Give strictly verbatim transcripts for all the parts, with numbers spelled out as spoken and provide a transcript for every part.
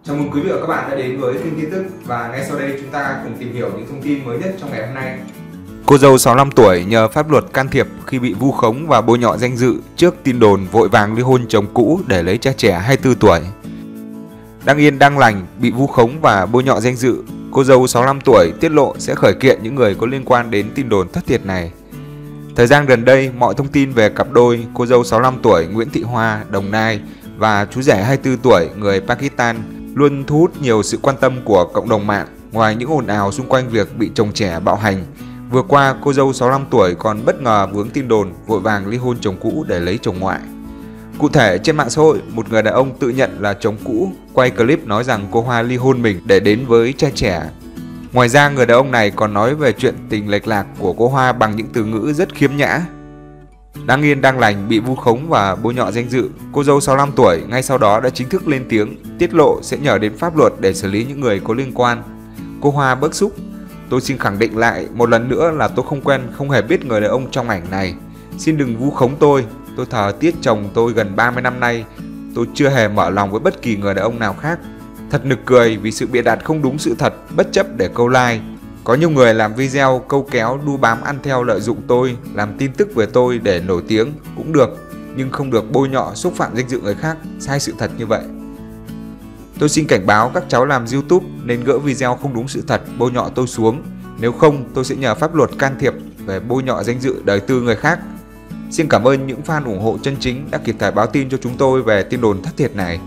Chào mừng quý vị và các bạn đã đến với kênh tin tức, và ngay sau đây chúng ta cùng tìm hiểu những thông tin mới nhất trong ngày hôm nay. Cô dâu sáu mươi lăm tuổi nhờ pháp luật can thiệp khi bị vu khống và bôi nhọ danh dự trước tin đồn vội vàng ly hôn chồng cũ để lấy trai trẻ hai mươi tư tuổi. Đang yên đang lành bị vu khống và bôi nhọ danh dự, cô dâu sáu mươi lăm tuổi tiết lộ sẽ khởi kiện những người có liên quan đến tin đồn thất thiệt này. Thời gian gần đây, mọi thông tin về cặp đôi cô dâu sáu mươi lăm tuổi Nguyễn Thị Hoa, Đồng Nai và chú rể hai mươi tư tuổi người Pakistan luôn thu hút nhiều sự quan tâm của cộng đồng mạng. Ngoài những ồn ào xung quanh việc bị chồng trẻ bạo hành, vừa qua cô dâu sáu mươi lăm tuổi còn bất ngờ vướng tin đồn vội vàng ly hôn chồng cũ để lấy chồng ngoại. Cụ thể, trên mạng xã hội, một người đàn ông tự nhận là chồng cũ quay clip nói rằng cô Hoa ly hôn mình để đến với trai trẻ. Ngoài ra, người đàn ông này còn nói về chuyện tình lệch lạc của cô Hoa bằng những từ ngữ rất khiếm nhã. Đang yên đang lành bị vu khống và bôi nhọ danh dự, cô dâu sáu mươi lăm tuổi ngay sau đó đã chính thức lên tiếng tiết lộ sẽ nhờ đến pháp luật để xử lý những người có liên quan. Cô Hoa bức xúc: "Tôi xin khẳng định lại một lần nữa là tôi không quen, không hề biết người đàn ông trong ảnh này. Xin đừng vu khống tôi. Tôi thờ tiết chồng tôi gần ba mươi năm nay. Tôi chưa hề mở lòng với bất kỳ người đàn ông nào khác. Thật nực cười vì sự bịa đặt không đúng sự thật bất chấp để câu like. Có nhiều người làm video câu kéo đu bám ăn theo lợi dụng tôi, làm tin tức về tôi để nổi tiếng cũng được, nhưng không được bôi nhọ xúc phạm danh dự người khác sai sự thật như vậy. Tôi xin cảnh báo các cháu làm YouTube nên gỡ video không đúng sự thật bôi nhọ tôi xuống, nếu không tôi sẽ nhờ pháp luật can thiệp về bôi nhọ danh dự đời tư người khác. Xin cảm ơn những fan ủng hộ chân chính đã kịp thời báo tin cho chúng tôi về tin đồn thất thiệt này."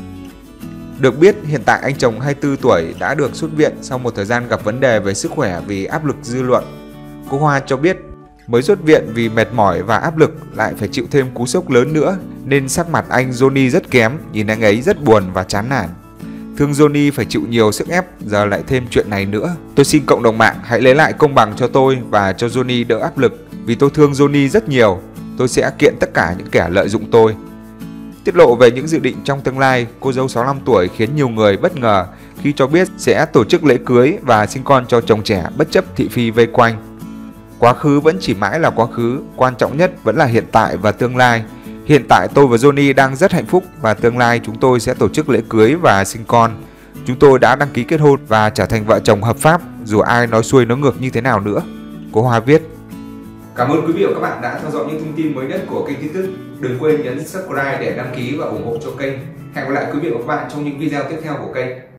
Được biết, hiện tại anh chồng hai mươi tư tuổi đã được xuất viện sau một thời gian gặp vấn đề về sức khỏe vì áp lực dư luận. Cô Hoa cho biết mới xuất viện vì mệt mỏi và áp lực, lại phải chịu thêm cú sốc lớn nữa nên sắc mặt anh Johnny rất kém, nhìn anh ấy rất buồn và chán nản. Thương Johnny phải chịu nhiều sức ép, giờ lại thêm chuyện này nữa. Tôi xin cộng đồng mạng hãy lấy lại công bằng cho tôi và cho Johnny đỡ áp lực, vì tôi thương Johnny rất nhiều. Tôi sẽ kiện tất cả những kẻ lợi dụng tôi. Tiết lộ về những dự định trong tương lai, cô dâu sáu mươi lăm tuổi khiến nhiều người bất ngờ khi cho biết sẽ tổ chức lễ cưới và sinh con cho chồng trẻ bất chấp thị phi vây quanh. Quá khứ vẫn chỉ mãi là quá khứ, quan trọng nhất vẫn là hiện tại và tương lai. Hiện tại tôi và Johnny đang rất hạnh phúc và tương lai chúng tôi sẽ tổ chức lễ cưới và sinh con. Chúng tôi đã đăng ký kết hôn và trở thành vợ chồng hợp pháp dù ai nói xuôi nói ngược như thế nào nữa, cô Hoa viết. Cảm ơn quý vị và các bạn đã theo dõi những thông tin mới nhất của kênh tin tức. Đừng quên nhấn subscribe để đăng ký và ủng hộ cho kênh. Hẹn gặp lại quý vị và các bạn trong những video tiếp theo của kênh.